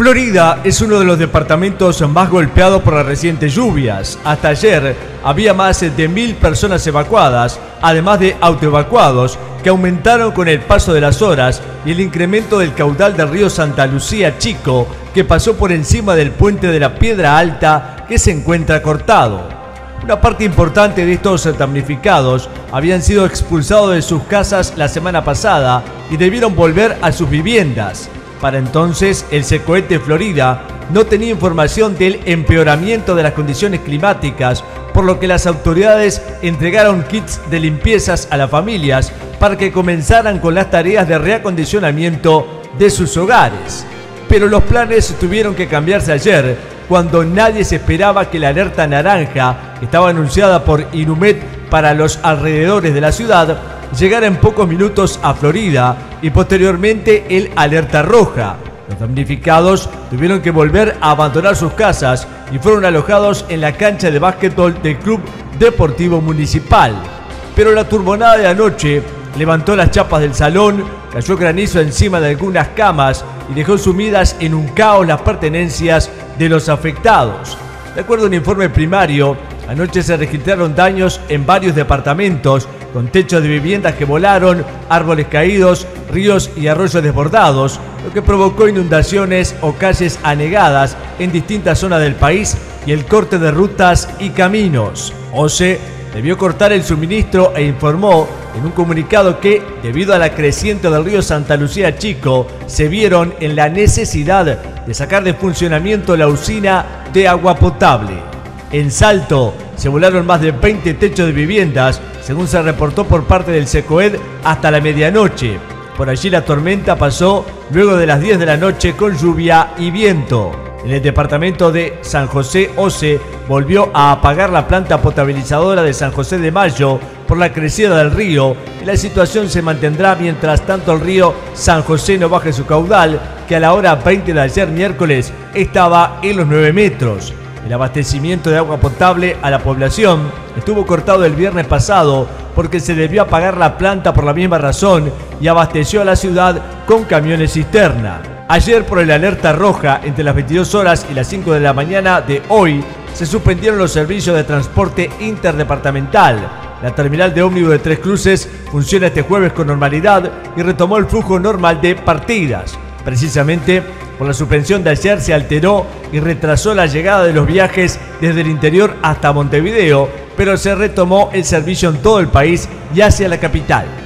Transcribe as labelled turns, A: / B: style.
A: Florida es uno de los departamentos más golpeados por las recientes lluvias. Hasta ayer había más de 1.000 personas evacuadas, además de autoevacuados que aumentaron con el paso de las horas y el incremento del caudal del río Santa Lucía Chico, que pasó por encima del puente de la Piedra Alta, que se encuentra cortado. Una parte importante de estos damnificados habían sido expulsados de sus casas la semana pasada y debieron volver a sus viviendas. Para entonces, el SECOED de Florida no tenía información del empeoramiento de las condiciones climáticas, por lo que las autoridades entregaron kits de limpiezas a las familias para que comenzaran con las tareas de reacondicionamiento de sus hogares. Pero los planes tuvieron que cambiarse ayer, cuando nadie se esperaba que la alerta naranja, que estaba anunciada por Inumet para los alrededores de la ciudad, llegara en pocos minutos a Florida y posteriormente el alerta roja. Los damnificados tuvieron que volver a abandonar sus casas y fueron alojados en la cancha de básquetbol del Club Deportivo Municipal. Pero la turbonada de anoche levantó las chapas del salón, cayó granizo encima de algunas camas y dejó sumidas en un caos las pertenencias de los afectados. De acuerdo a un informe primario, anoche se registraron daños en varios departamentos, con techos de viviendas que volaron, árboles caídos, ríos y arroyos desbordados, lo que provocó inundaciones o calles anegadas en distintas zonas del país y el corte de rutas y caminos. OCE debió cortar el suministro e informó en un comunicado que, debido a la creciente del río Santa Lucía Chico, se vieron en la necesidad de sacar de funcionamiento la usina de agua potable. En Salto se volaron más de 20 techos de viviendas, según se reportó por parte del SECOED, hasta la medianoche. Por allí la tormenta pasó luego de las 10 de la noche con lluvia y viento. En el departamento de San José, OCE volvió a apagar la planta potabilizadora de San José de Mayo por la crecida del río, y la situación se mantendrá mientras tanto el río San José no baje su caudal, que a la hora 20 de ayer miércoles estaba en los 9 metros. El abastecimiento de agua potable a la población estuvo cortado el viernes pasado porque se debió apagar la planta por la misma razón y abasteció a la ciudad con camiones cisterna. Ayer, por el alerta roja, entre las 22 horas y las 5 de la mañana de hoy, se suspendieron los servicios de transporte interdepartamental. La terminal de ómnibus de Tres Cruces funciona este jueves con normalidad y retomó el flujo normal de partidas. Precisamente por la suspensión de ayer se alteró y retrasó la llegada de los viajes desde el interior hasta Montevideo, pero se retomó el servicio en todo el país y hacia la capital.